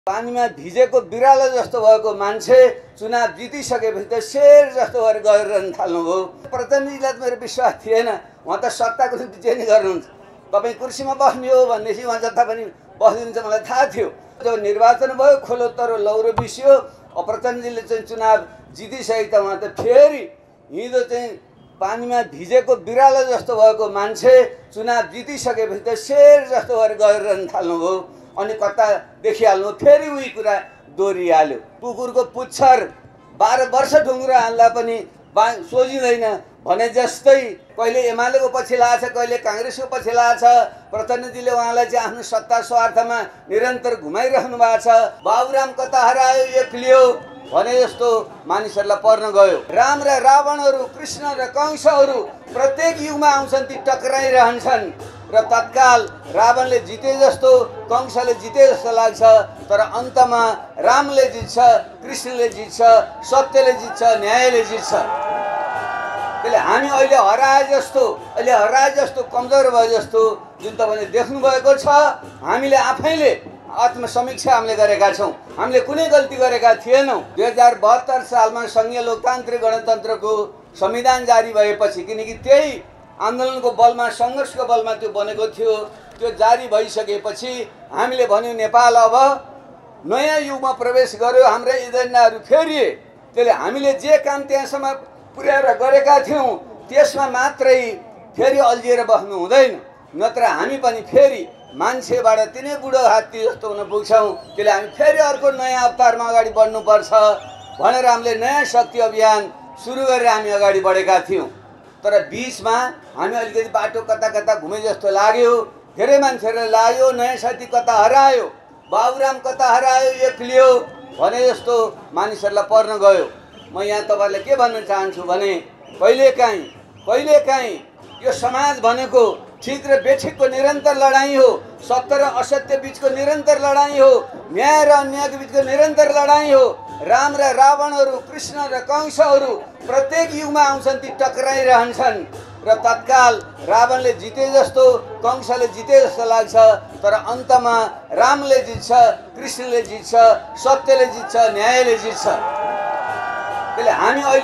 पानीमा भिजेको बिरालो जस्तो भएको मान्छे चुनाव जितिसकेपछि त शेर जस्तो भएर गरिरहन थाल्नुभयो। प्रतिनिधिलाई मेरो विश्वास थिएन, उहाँ त सत्ताको निम्ति जे नि गर्नुहुन्छ। तपाईँ कुर्सीमा बस्ने हो भनेदेखि उहाँ जता पनि बस्दिनुहुन्छ मलाई थाहा थियो। जब निर्वाचन भयो खोलो तरो लौरो बिस्यो, प्रतिनिधिले चाहिँ चुनाव जितिसके त उहाँ त फेरि हिजो चाहिँ पानीमा भिजेको बिरालो जस्तो भएको मान्छे चुनाव जितिसकेपछि त शेर जस्तो भएर गरिरहन थाल्नुभयो। अनि कता देखिहाल्नु फेरि उही कुरा दोहोरिहाल्यो। कुकुरको पुच्छर 12 वर्ष ढुङ्ग्रो हाल्दा पनि सोझिँदैन भने जस्तै कहिले एमालेको पछि लाग्छ, कहिले काङ्ग्रेसको पछि लाग्छ। प्रतिनिधिले उहाँलाई चाहिँ आफ्नो सत्ता स्वार्थमा निरन्तर घुमाइरहनु भएको छ। बाबुराम कता हरायो एक्लियो भने जस्तो मानिसहरूलाई पर्न गयो। राम र रावणहरू, कृष्ण र कंसहरू प्रत्येक युगमा आउँछन्, ती टक्राइरहन्छन् र तत्काल रावणले जिते जस्तो, कंसले जिते जस्तो लाग्छ, तर अन्तमा रामले जित्छ, कृष्णले जित्छ, सत्यले जित्छ, न्यायले जित्छ। त्यसले हामी अहिले हराए जस्तो कमजोर भए जस्तो जुन तपाईँले देख्नुभएको छ, हामीले आफैले आत्मसमीक्षा हामीले गरेका छौँ। हामीले कुनै गल्ती गरेका थिएनौँ। 2072 सालमा सङ्घीय लोकतान्त्रिक गणतन्त्रको संविधान जारी भएपछि, किनकि त्यही आन्दोलनको बलमा, सङ्घर्षको बलमा त्यो बनेको थियो, त्यो जारी भइसकेपछि हामीले भन्यौँ नेपाल अब नयाँ युगमा प्रवेश गर्यो, हाम्रा एजेन्डाहरू फेरिए। त्यसले हामीले जे काम त्यहाँसम्म पुर्याएर गरेका थियौँ त्यसमा मात्रै फेरि अल्झिएर बस्नु हुँदैन, नत्र हामी पनि फेरि मान्छेबाट तिनै बुढो हात्ती जस्तो हुन पुग्छौँ। त्यसले हामी फेरि अर्को नयाँ अवतारमा अगाडि बढ्नुपर्छ भनेर हामीले नयाँ शक्ति अभियान सुरु गरेर हामी अगाडि बढेका थियौँ। तर बिचमा हामी अलिकति बाटो कता कता घुमे जस्तो लाग्यो, धेरै मान्छेहरूलाई लाग्यो नयाँ साथी कता हरायो, बाबुराम कता हरायो एक्लियो भने जस्तो मानिसहरूलाई पर्न गयो। म यहाँ तपाईँलाई के भन्न चाहन्छु भने कहिलेकाहीँ यो समाज भनेको ठिक र बेठिकको निरन्तर लडाइँ हो, सत्य र असत्य बिचको निरन्तर लडाइँ हो, न्याय र अन्यायको बिचको निरन्तर लडाइँ हो। राम र रावणहरू, कृष्ण र कंसहरू प्रत्येक युगमा आउँछन्, ती टक्राइरहन्छन् र तत्काल रावणले जिते जस्तो, कंसले जिते जस्तो लाग्छ, तर अन्तमा रामले जित्छ, कृष्णले जित्छ, सत्यले जित्छ, न्यायले जित्छ। त्यसले हामी अहिले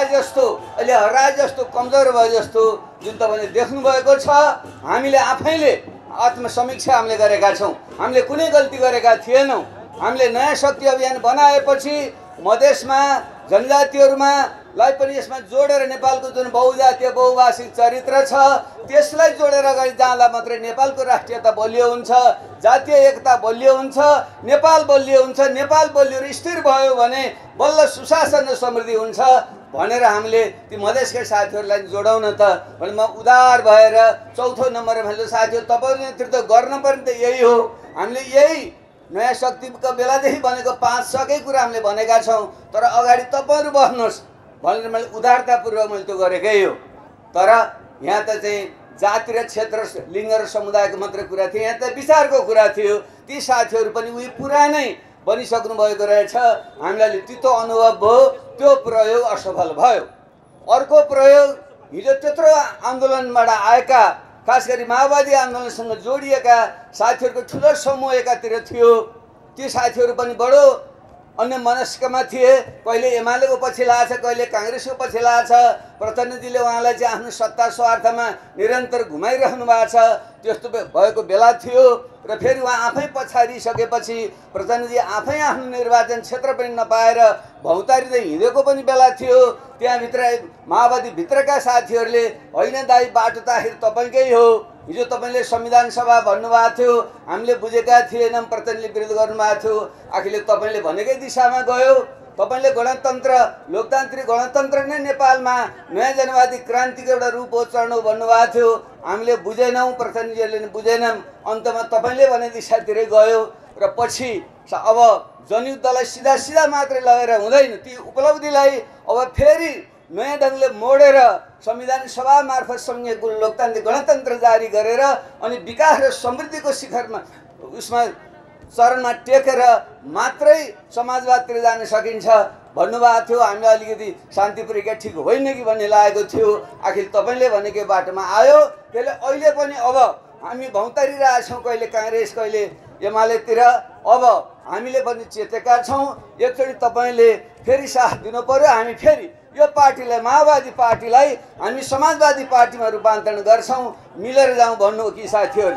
हराए जस्तो कमजोर भए जस्तो जुन तपाईँले देख्नुभएको छ, हामीले आफैले आत्मसमीक्षा हामीले गरेका छौँ। हामीले कुनै गल्ती गरेका थिएनौँ। हामीले नयाँ शक्ति अभियान बनाएपछि मधेसमा जनजातिहरूमा लाई पनि यसमा जोडेर नेपालको जुन बहुजातीय बहुभाषिक चरित्र छ त्यसलाई जोडेर अगाडि जाँदा मात्रै नेपालको राष्ट्रियता बलियो हुन्छ, जातीय एकता बलियो हुन्छ, नेपाल बलियो हुन्छ। नेपाल बलियो र स्थिर भयो भने बल्ल सुशासन र समृद्धि हुन्छ भनेर हामीले ती मधेसकै साथीहरूलाई जोडाउन त भने म उदार भएर चौथो नम्बरमा मैले साथीहरू तपाईँहरू नेतृत्व गर्नुपर्ने त यही हो। हामीले यही नयाँ शक्तिको बेलादेखि भनेको 5-6 कुरा हामीले भनेका छौँ, तर अगाडि तपाईँहरू बस्नुहोस् भनेर मैले उदारतापूर्वक मैले त्यो गरेकै हो। तर यहाँ त चाहिँ जाति र क्षेत्र, लिङ्ग र समुदायको मात्रै कुरा थियो, यहाँ त विचारको कुरा थियो। ती साथीहरू पनि उही पुरानै बनिसक्नु भएको रहेछ। हामीलाई तितो अनुभव भयो, त्यो प्रयोग असफल भयो। अर्को प्रयोग हिजो त्यत्रो आन्दोलनबाट आएका, खास गरी माओवादी आन्दोलनसँग जोडिएका साथीहरूको ठुलो समूह एकातिर थियो। ती साथीहरू पनि बडो अन्य मनस्कमा थिए, कहिले एमालेको पछि लाग्छ, कहिले काङ्ग्रेसको पछि लाग्छ। प्रतिनिधिले उहाँलाई चाहिँ आफ्नो सत्ता स्वार्थमा निरन्तर घुमाइरहनु भएको छ, त्यस्तो भएको बेला थियो। र फेरि उहाँ आफै पछाडिसकेपछि प्रतिनिधि आफै आफ्नो निर्वाचन क्षेत्र पनि नपाएर भौतारिँदै हिँडेको पनि बेला थियो। त्यहाँभित्र माओवादी भित्रका साथीहरूले होइन दाइ बाटो त आखिर तपाईँकै हो, हिजो तपाईँले संविधान सभा भन्नुभएको थियो, हामीले बुझेका थिएनौँ, प्रतिनिधिले विरोध गर्नुभएको थियो, आखिरले तपाईँले भनेकै दिशामा गयो। तपाईँले गणतन्त्र, लोकतान्त्रिक गणतन्त्र नै नेपालमा नयाँ जनवादी क्रान्तिको एउटा रूप हो, चढ्नु भन्नुभएको थियो, हामीले बुझेनौँ, प्रतिनिधिहरूले पनि बुझेनौँ। अन्तमा तपाईँले भने दिशातिरै गयो र पछि अब जनयुद्धलाई सिधा मात्रै लगेर हुँदैन, ती उपलब्धिलाई अब फेरि नयाँ ढङ्गले मोडेर संविधान सभा मार्फत सङ्घीय लोकतान्त्रिक गणतन्त्र जारी गरेर अनि विकास र समृद्धिको शिखरमा उसमा चरणमा टेकेर मात्रै समाजवादतिर जान सकिन्छ भन्नुभएको थियो। हामीलाई अलिकति शान्ति प्रक्रिया ठिक होइन कि भन्ने लागेको थियो। आखिर तपाईँले भनेकै बाटोमा आयो। त्यसले अहिले पनि अब हामी भौतारिरहेछौँ, कहिले काङ्ग्रेस कहिले एमालेतिर। अब हामीले पनि चेतेका छौँ। एकचोटि तपाईँले फेरि साथ दिनु पर्यो। हामी फेरि यो पार्टीलाई, माओवादी पार्टीलाई हामी समाजवादी पार्टीमा रूपान्तरण गर्छौँ, मिलेर जाउँ भन्नु हो कि साथीहरू?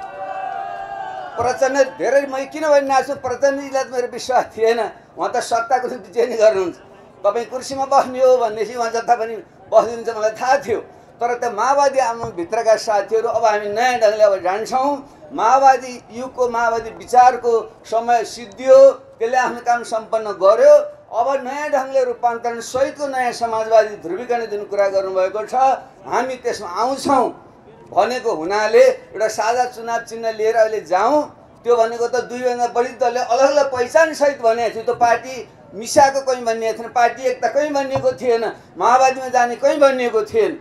प्रचण्ड धेरै म किन भनिरहेको छु, प्रचण्डजीलाई त मेरो विश्वास थिएन। उहाँ त सत्ताको निम्ति जे नि गर्नुहुन्छ। तपाईँ कुर्सीमा बस्ने हो भनेदेखि उहाँ जता पनि बसिदिन्छ मलाई थाहा थियो। तर त्यो माओवादी आन्दोलनभित्रका साथीहरू अब हामी नयाँ ढङ्गले अब जान्छौँ। माओवादी युगको माओवादी विचारको समय सिद्धियो, त्यसले आफ्नो काम सम्पन्न गर्यो। अब नयाँ ढङ्गले रूपान्तरण सहितको नयाँ समाजवादी ध्रुवीकरण जुन कुरा गर्नुभएको छ, हामी त्यसमा आउँछौँ भनेको हुनाले एउटा साझा चुनाव चिन्ह लिएर अहिले जाउँ। त्यो भनेको त दुईभन्दा बढी दलले अलग अलग पहिचानसहित भनेको थियो। त्यो पार्टी मिसाएको कहीँ भनिएको थिएन, पार्टी एकता कहीँ भनिएको थिएन, माओवादीमा जाने कहीँ भनिएको थिएन।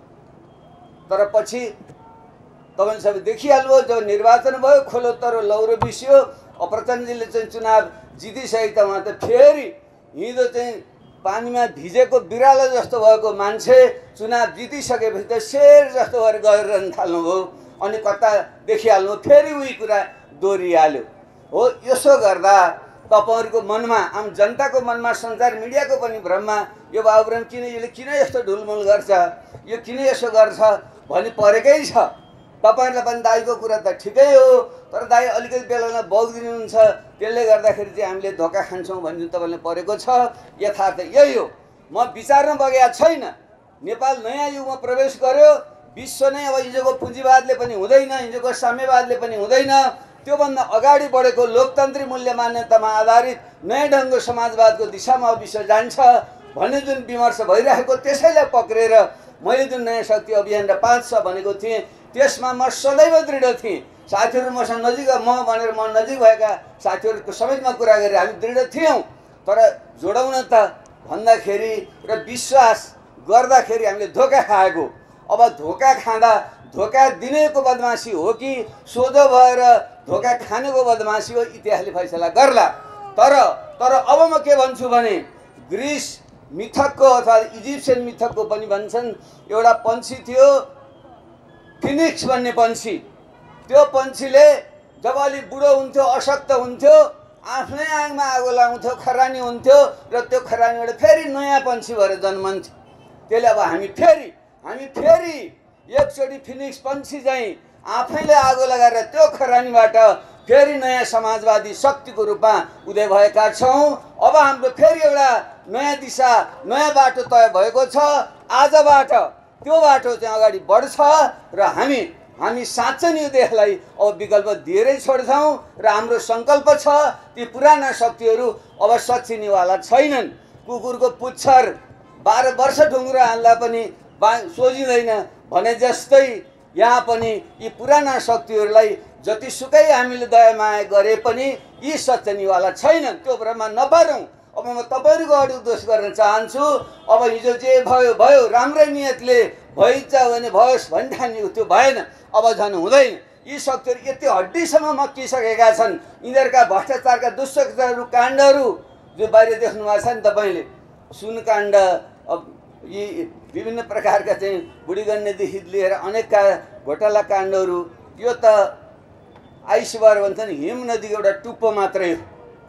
तर पछि तपाईँले सबै देखिहाल्नुभयो, जब निर्वाचन भयो खोलो तरो लौरो बिस्यो। प्रचण्डजीले चाहिँ चुनाव जितिसकेका उहाँ त फेरि हिजो चाहिँ पानीमा भिजेको बिरालो जस्तो भएको मान्छे चुनाव जितिसकेपछि त शेर जस्तो भएर गरिरहन थाल्नुभयो। अनि कता देखिहाल्नु फेरि उही कुरा दोहोरिहाल्यो हो। यसो गर्दा तपाईँहरूको मनमा, आम जनताको मनमा, सञ्चार मिडियाको पनि भ्रममा यो बाबुराम किन यस्तो ढुलमुल गर्छ, यो किन यसो गर्छ भनी परेकै छ। तपाईँहरूलाई पनि दाइको कुरा त ठिकै हो, तर दाइ अलिकति बेलामा बग्दिनुहुन्छ, त्यसले गर्दाखेरि चाहिँ हामीले धोका खान्छौँ भन्ने तपाईँले परेको छ। यथार्थ यही हो। म विचारमा बगेको छैन। नेपाल नयाँ युगमा प्रवेश गर्यो। विश्व नै अब हिजोको पुँजीवादले पनि हुँदैन, हिजोको साम्यवादले पनि हुँदैन। त्योभन्दा अगाडि बढेको लोकतान्त्रिक मूल्य मान्यतामा आधारित नयाँ ढङ्गको समाजवादको दिशामा विश्व जान्छ भन्ने जुन विमर्श भइरहेको, त्यसैलाई पक्रेर मैले जुन नयाँ शक्ति अभियान र 500 भनेको थिएँ, त्यसमा म सदैव दृढ थिएँ। साथीहरू मसँग नजिक, म भनेर म नजिक भएका साथीहरूको समेतमा कुरा गरेर हामी दृढ थियौँ। तर जोडाउन त भन्दाखेरि र विश्वास गर्दाखेरि हामीले धोका खाएको। अब धोका खाँदा धोका दिनेको बदमासी हो कि सोझो भएर धोका खानेको बदमासी हो, इतिहासले फैसला गर्ला। तर अब म के भन्छु भने, ग्रिस मिथकको अथवा इजिप्सियन मिथकको पनि भन्छन्, एउटा पन्छी थियो फिनिक्स भन्ने पन्छी। त्यो पन्छीले जब अलि बुढो हुन्थ्यो, अशक्त हुन्थ्यो, आफ्नै आङमा आगो लाउँथ्यो, खरानी हुन्थ्यो र त्यो खरानीबाट फेरि नयाँ पन्छी भएर जन्मन्थ्यो। त्यसले अब हामी फेरि एकचोटि फिनिक्स पन्छी चाहिँ आफैले आगो लगाएर त्यो खरानीबाट फेरि नयाँ समाजवादी शक्तिको रूपमा उदय भएका छौँ। अब हाम्रो फेरि एउटा नयाँ दिशा, नयाँ बाटो तय भएको छ। आजबाट त्यो बाटो चाहिँ अगाडि बढ्छ र हामी साँच्चै नै यो देशलाई अब विकल्प दिएरै छोड्छौँ। र हाम्रो सङ्कल्प छ, ती पुराना शक्तिहरू अब सच्चिनेवाला छैनन्। कुकुरको पुच्छर 12 वर्ष ढुङ्ग्रो हाल्दा पनि सोझिँदैन भने जस्तै यहाँ पनि यी पुराना शक्तिहरूलाई जतिसुकै हामीले दया माया गरे पनि यी सच्चिनेवाला छैनन्। त्यो भ्रममा नपरौँ। अब म तपाईँहरूको अरू दोष गर्न चाहन्छु। अब हिजो जे भयो राम्रै नियतले भइन्छ भने भयोस् भन्ठानिएको, त्यो भएन। अब झन् हुँदैन। यी शक्तिहरू यति हड्डीसम्म मक्किसकेका छन्। यिनीहरूका भ्रष्टाचारका दुष्काण्डहरू काण्डहरू जो बाहिर देख्नु भएको छ नि तपाईँले, सुनकाण्ड, यी विभिन्न प्रकारका चाहिँ बुढीगण्यदेखि लिएर अनेकका घोटाला काण्डहरू, यो त आइसबार भन्छन् हिम नदीको एउटा टुप्पो मात्रै हो।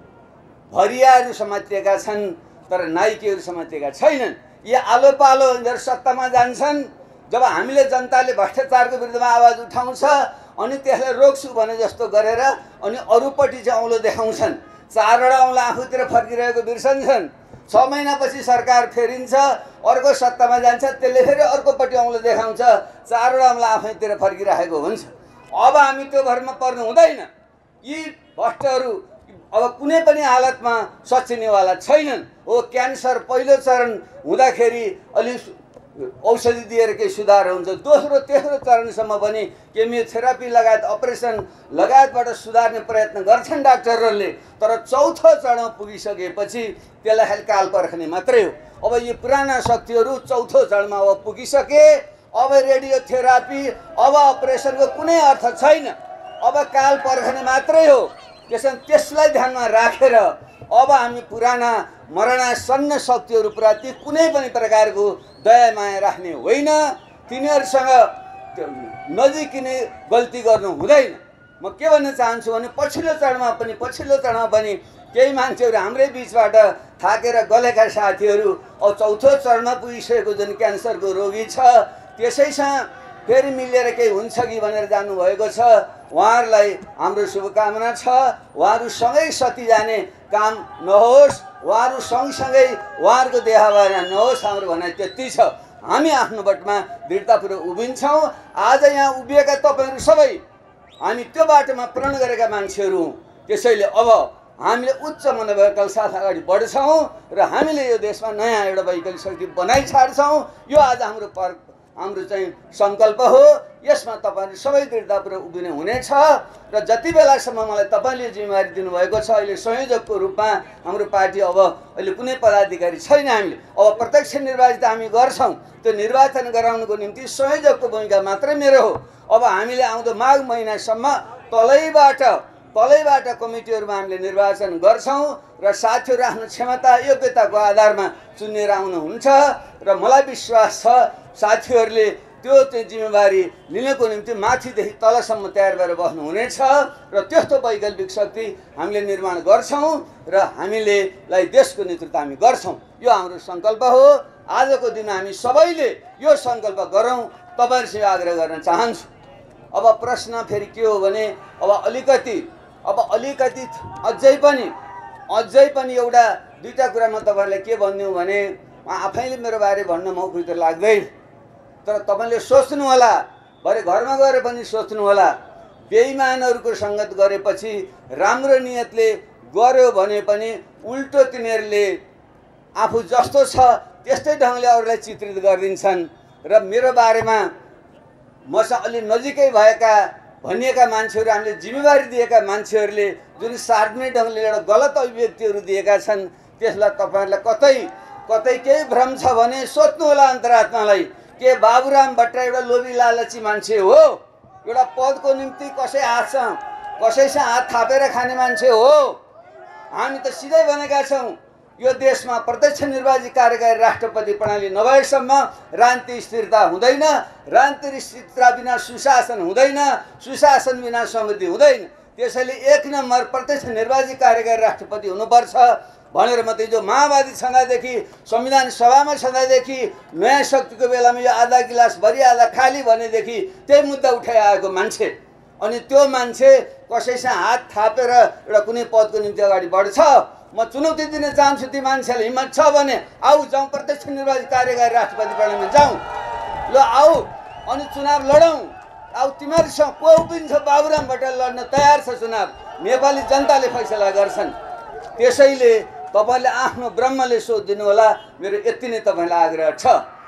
भरियाहरू समातिएका छन् तर नाइकेहरू समातिएका छैनन्। यी आलो पालो यिनीहरू सत्तामा जान्छन्। जब हामीले जनताले भ्रष्टाचारको विरुद्धमा आवाज उठाउँछ अनि त्यसलाई रोक्छु भने जस्तो गरेर अनि अरूपट्टि चाहिँ औँलो देखाउँछन्। 4 वटा औँला आफूतिर फर्किरहेको बिर्सन्छन्। 6 महिनापछि सरकार फेरिन्छ, अर्को सत्तामा जान्छ, त्यसले फेरि अर्कोपट्टि औँलो देखाउँछ, 4 वटा औँला आफैतिर फर्किरहेको हुन्छ। अब हामी त्यो भरमा पर्नु हुँदैन। यी भ्रष्टहरू अब कुनै पनि हालतमा सच्चिनेवाला छैनन्। हो, क्यान्सर पहिलो चरण हुँदाखेरि अलि औषधि दिएर केही सुधार हुन्छ, दोस्रो तेस्रो चरणसम्म पनि केमियोथेरापी लगायत अपरेसन लगायतबाट सुधार्ने प्रयत्न गर्छन् डाक्टरहरूले। तर चौथो चरणमा पुगिसकेपछि त्यसलाई खालि काल पर्खने मात्रै हो। अब यी पुराना शक्तिहरू चौथो चरणमा अब पुगिसके। अब रेडियोथेरापी, अब अपरेसनको कुनै अर्थ छैन। अब काल पर्खने मात्रै हो। त्यसलाई ध्यानमा राखेर अब हामी पुराना मरणासन्न शक्तिहरूप्रति कुनै पनि प्रकारको दया माया राख्ने होइन। तिनीहरूसँग नजिकिने गल्ती गर्नु हुँदैन। म के भन्न चाहन्छु भने पछिल्लो चरणमा पनि केही मान्छेहरू हाम्रै बिचबाट थाकेर गलेका साथीहरू अब चौथो चरणमा पुगिसकेको जुन क्यान्सरको रोगी छ त्यसैसँग फेरि मिलेर केही हुन्छ कि भनेर जानुभएको छ। उहाँहरूलाई हाम्रो शुभकामना छ। उहाँहरू सँगै सती जाने काम नहोस्, उहाँहरू सँगसँगै उहाँहरूको देहावना नहोस्, हाम्रो भनाइ त्यति छ। हामी आफ्नो बटमा दृढतापूर्वक उभिन्छौँ। आज यहाँ उभिएका तपाईँहरू सबै हामी त्यो बाटोमा प्रण गरेका मान्छेहरू हौँ। त्यसैले अब हामीले उच्च मनोबलका साथ अगाडि बढ्छौँ र हामीले यो देशमा नयाँ एउटा वैकल्पिक शक्ति बनाइ छाड्छौँ। यो आज हाम्रो चाहिँ सङ्कल्प हो। यसमा तपाईँहरू सबै दृढतापूर्वक उभिने हुनेछ र जति बेलासम्म मलाई तपाईँले जिम्मेवारी दिनुभएको छ, अहिले संयोजकको रूपमा हाम्रो पार्टी अब अहिले कुनै पदाधिकारी छैन, हामीले अब प्रत्यक्ष निर्वाचित हामी गर्छौँ। त्यो निर्वाचन गराउनुको निम्ति संयोजकको भूमिका मात्रै मेरो हो। अब हामीले आउँदो माघ महिनासम्म तलैबाट कमिटीहरूमा हामीले निर्वाचन गर्छौँ र साथीहरू आफ्नो क्षमता योग्यताको आधारमा चुनेर आउनुहुन्छ र मलाई विश्वास छ साथीहरूले त्यो चाहिँ जिम्मेवारी लिनको निम्ति माथिदेखि तलसम्म तयार भएर बस्नुहुनेछ र त्यस्तो वैकल्पिक शक्ति हामीले निर्माण गर्छौँ र हामीलाई देशको नेतृत्व हामी गर्छौँ। यो हाम्रो सङ्कल्प हो। आजको दिन हामी सबैले यो सङ्कल्प गरौँ, तपाईँहरूसँग आग्रह गर्न चाहन्छु। अब प्रश्न फेरि के हो भने अब अलिकति अझै पनि एउटा दुईवटा कुरा म तपाईँहरूलाई के भनिदिउँ भने आफैले मेरो बारे भन्न मौका त लाग्दैन, तर तपाईँले सोच्नु होला, भरे घरमा गएर पनि सोच्नु होला। बेइमानहरूको सङ्गत गरेपछि राम्रो नियतले गर्यो भने पनि उल्टो तिनीहरूले आफू जस्तो छ त्यस्तै ढङ्गले अरूलाई चित्रित गरिदिन्छन्। र मेरो बारेमा मसँग अलि नजिकै भनिएका मान्छेहरू, हामीले जिम्मेवारी दिएका मान्छेहरूले जुन सार्वजनिक ढङ्गले एउटा गलत अभिव्यक्तिहरू दिएका छन् त्यसलाई तपाईँहरूलाई कतै केही भ्रम छ भने सोध्नु होला अन्तरात्मालाई। के बाबुराम भट्टराई एउटा लोभी लालची मान्छे हो? एउटा पदको निम्ति कसैसँग हात थापेर खाने मान्छे हो? हामी त सिधै भनेका छौँ यो देशमा प्रत्यक्ष निर्वाचित कार्यकारी राष्ट्रपति प्रणाली नभएसम्म राजनीतिक स्थिरता हुँदैन, राजनीतिक स्थिरता बिना सुशासन हुँदैन, सुशासन बिना समृद्धि हुँदैन। त्यसैले एक नम्बर प्रत्यक्ष निर्वाचित कार्यकारी राष्ट्रपति हुनुपर्छ भनेर म जो माओवादी छँदादेखि संविधान सभामा छँदादेखि नयाँ शक्तिको बेलामा यो आधा गिलास भरि आधा खाली भनेदेखि त्यही मुद्दा उठाइआएको मान्छे, अनि त्यो मान्छे कसैसँग हात थापेर एउटा कुनै पदको निम्ति अगाडि बढ्छ। म चुनौती दिन चाहन्छु ती मान्छेलाई, हिम्मत छ भने आऊ जाउँ, प्रत्यक्ष निर्वाचित कार्यकारी राष्ट्रपति प्रणालीमा जाउँ, ल आऊ अनि चुनाव लडौँ। आऊ तिमीहरूसँग को उभिन्छ? बाबुराम भट्टराई लड्न तयार छ चुनाव, नेपाली जनताले फैसला गर्छन्। त्यसैले तपाईँले आफ्नो ब्रह्मले सोधिदिनु होला। मेरो यति नै तपाईँलाई आग्रह छ।